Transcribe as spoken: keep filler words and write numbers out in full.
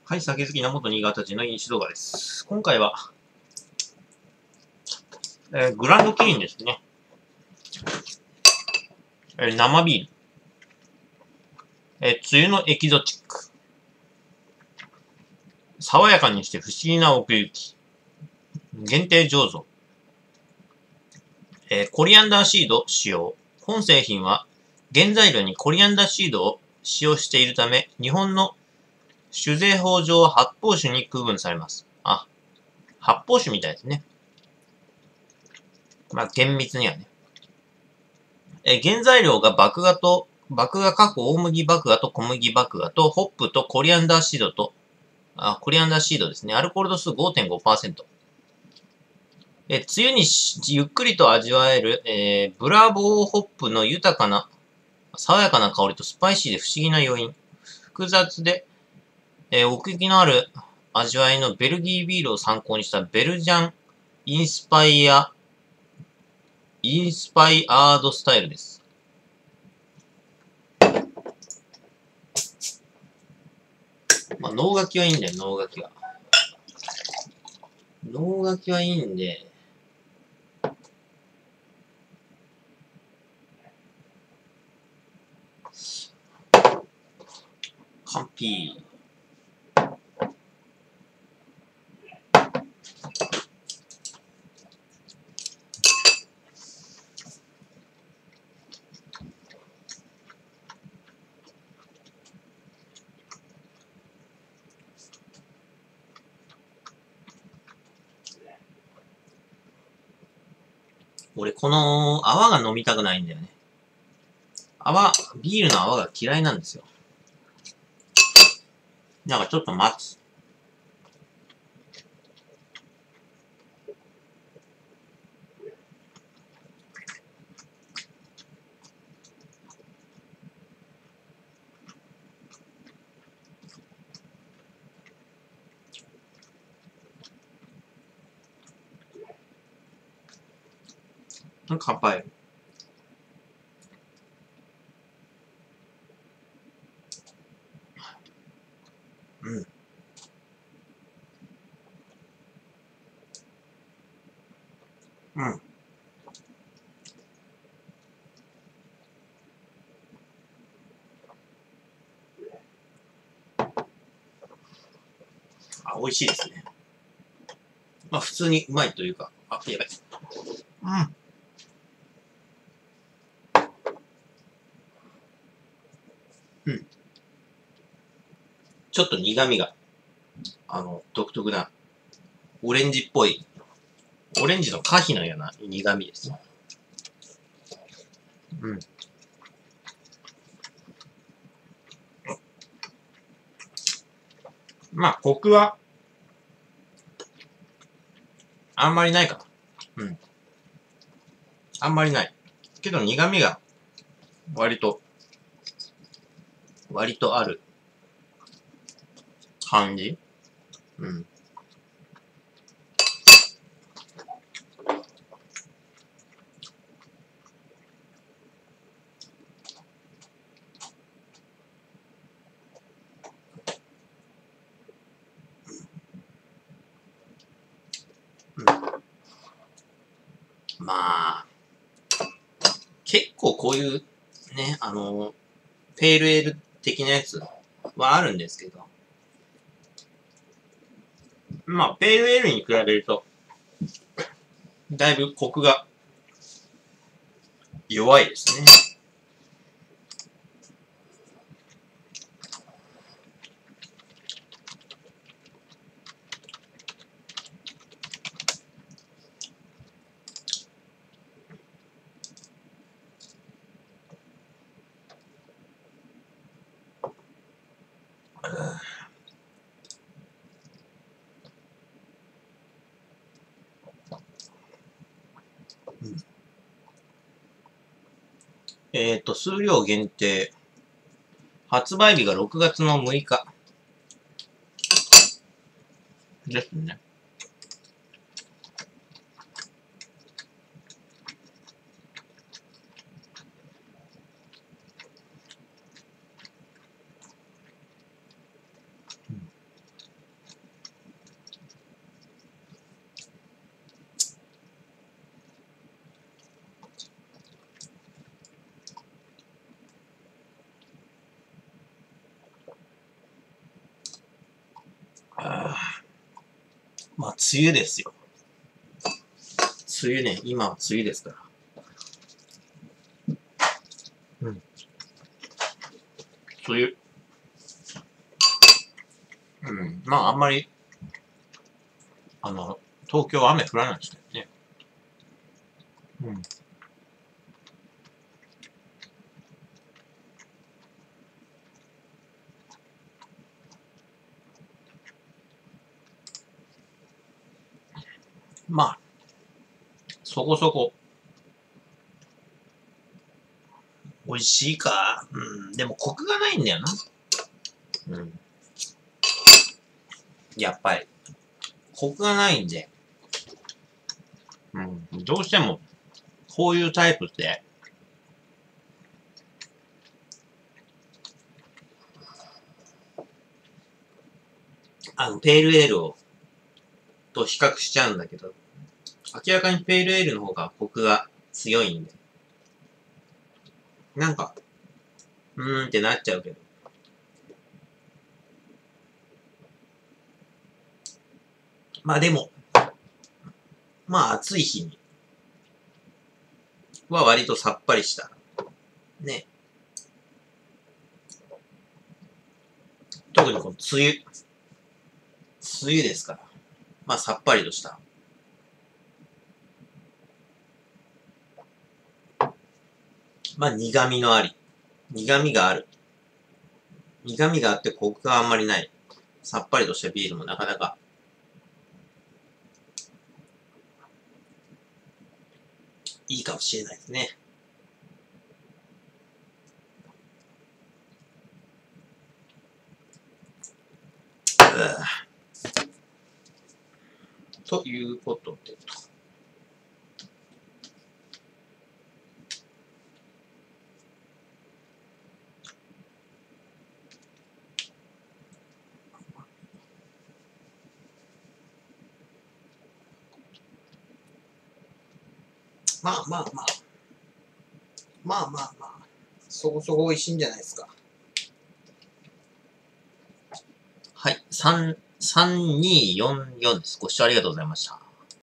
はい、酒好きな元新潟人の飲酒動画です。今回は、えー、グランドキリンですね。えー、生ビール。えー、梅雨のエキゾチック。爽やかにして不思議な奥行き。限定醸造。えー、コリアンダーシード使用。本製品は原材料にコリアンダーシードを使用しているため、日本の酒税法上発泡酒に区分されます。あ、発泡酒みたいですね。まあ、厳密にはね。え、原材料が麦芽と、麦芽過去大麦麦芽と小麦麦芽と、ホップとコリアンダーシードと、あ、コリアンダーシードですね。アルコール度数 ごてんごパーセント。え、梅雨にゆっくりと味わえる、えー、ブラボーホップの豊かな、爽やかな香りとスパイシーで不思議な余韻。複雑で、えー、奥行きのある味わいのベルギービールを参考にしたベルジャンインスパイア、インスパイアードスタイルです。まあ、脳書きはいいんだよ、脳書きは。脳書きはいいんで、完璧。俺、この泡が飲みたくないんだよね。泡、ビールの泡が嫌いなんですよ。なんかちょっと待つ。乾杯。うん。うん。あ、美味しいですね。まあ普通にうまいというか、あ、やばい。うん。うん。ちょっと苦味が、あの、独特な、オレンジっぽい、オレンジの果皮のような苦味です。うん。まあ、コクは、あんまりないかな。うん。あんまりない。けど苦味が、割と、割とある感じ。うん。うん、まあ、結構こういう、ね、あの、ペールエール的なやつはあるんですけど、まあ、ペールエールに比べると、だいぶコクが弱いですね。うん、えっと、数量限定。発売日がろくがつのむいか。ですね。 まあ、梅雨ですよ。梅雨ね、今は梅雨ですから。うん。梅雨。うん。まあ、あんまり、あの、東京は雨降らないですけどね。うん。まあ、そこそこ、美味しいか。うん。でも、コクがないんだよな。うん。やっぱり。コクがないんで。うん。どうしても、こういうタイプって、あの、ペールエールを、と比較しちゃうんだけど、明らかにペールエールの方がコクが強いんで。なんか、うーんってなっちゃうけど。まあでも、まあ暑い日には割とさっぱりした。ね。特にこの梅雨。梅雨ですから。まあさっぱりとした。まあ苦味のあり。苦味がある。苦味があってコクがあんまりない。さっぱりとしたビールもなかなかいいかもしれないですね。ということで。まあまあまあ。まあまあまあ。そこそこ美味しいんじゃないですか。はい。さん、さんにーよんよんです。ご視聴ありがとうございました。